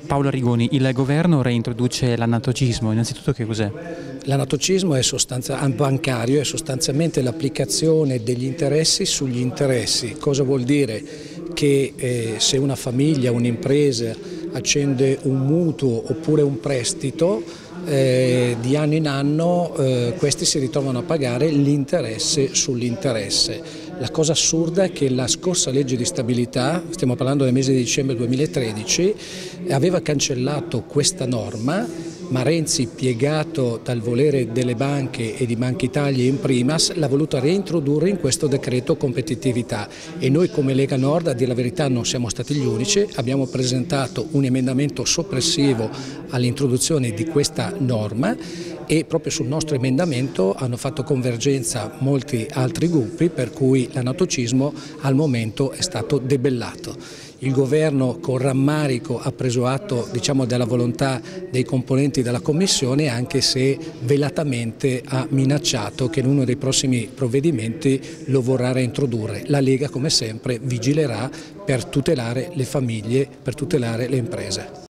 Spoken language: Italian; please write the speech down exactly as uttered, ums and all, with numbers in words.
Paolo Arrigoni, il governo reintroduce l'anatocismo, innanzitutto che cos'è? L'anatocismo è sostanza, bancario, è sostanzialmente l'applicazione degli interessi sugli interessi. Cosa vuol dire? Che eh, se una famiglia, un'impresa accende un mutuo oppure un prestito, eh, di anno in anno eh, questi si ritrovano a pagare l'interesse sull'interesse. La cosa assurda è che la scorsa legge di stabilità, stiamo parlando del mese di dicembre duemilatredici, aveva cancellato questa norma, ma Renzi, piegato dal volere delle banche e di Banca Italia in primas, l'ha voluta reintrodurre in questo decreto competitività e noi come Lega Nord, a dire la verità, non siamo stati gli unici, abbiamo presentato un emendamento soppressivo all'introduzione di questa norma e proprio sul nostro emendamento hanno fatto convergenza molti altri gruppi, per cui l'anatocismo al momento è stato debellato. Il governo con rammarico ha preso atto, diciamo, della volontà dei componenti della Commissione, anche se velatamente ha minacciato che in uno dei prossimi provvedimenti lo vorrà reintrodurre. La Lega, come sempre, vigilerà per tutelare le famiglie, per tutelare le imprese.